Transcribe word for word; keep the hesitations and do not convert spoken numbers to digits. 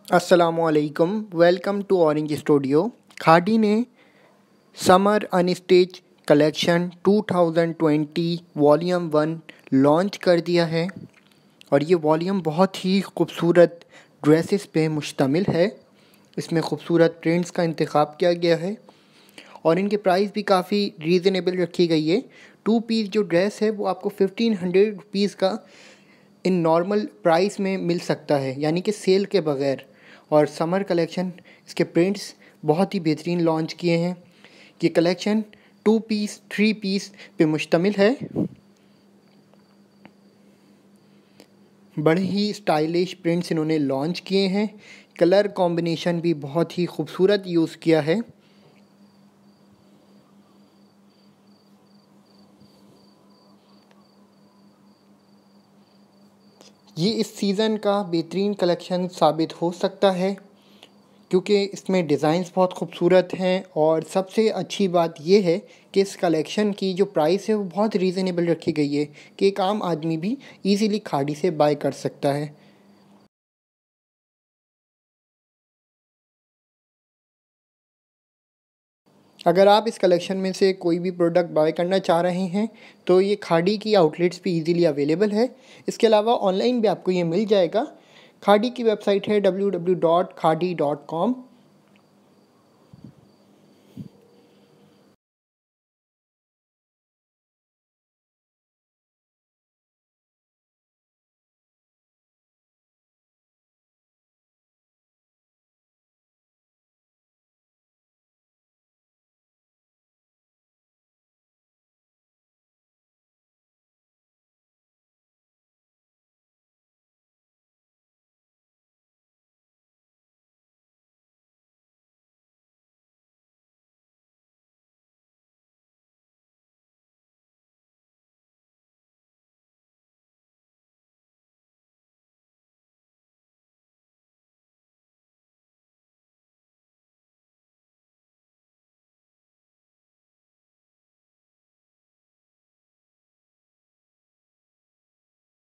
असलकुम, welcome to Orange Studio. Khaadi ने summer unstitched collection two thousand twenty volume one launch कर दिया है और ये वॉल्यूम बहुत ही खूबसूरत ड्रेसेस पे मुश्तमिल है। इसमें खूबसूरत प्रिंट्स का इंतखाब किया गया है और इनकी प्राइस भी काफ़ी रीज़नेबल रखी गई है। टू पीस जो ड्रेस है वो आपको फिफ्टीन हंड्रेड रुपीज़ का इन नॉर्मल प्राइस में मिल सकता है, यानी कि सेल के बगैर। और समर कलेक्शन इसके प्रिंट्स बहुत ही बेहतरीन लॉन्च किए हैं। ये collection two piece three piece पे मुश्तमिल है। बड़े ही स्टाइलिश प्रिंट्स इन्होंने लॉन्च किए हैं। कलर कॉम्बिनेशन भी बहुत ही खूबसूरत यूज़ किया है। ये इस सीज़न का बेहतरीन कलेक्शन साबित हो सकता है क्योंकि इसमें डिज़ाइंस बहुत खूबसूरत हैं और सबसे अच्छी बात यह है कि इस कलेक्शन की जो प्राइस है वो बहुत रीज़नेबल रखी गई है कि एक आम आदमी भी इजीली खाड़ी से बाय कर सकता है। अगर आप इस कलेक्शन में से कोई भी प्रोडक्ट बाय करना चाह रहे हैं तो ये खाड़ी की आउटलेट्स पे इजीली अवेलेबल है। इसके अलावा ऑनलाइन भी आपको ये मिल जाएगा। खाड़ी की वेबसाइट है W W W dot Khaadi dot com.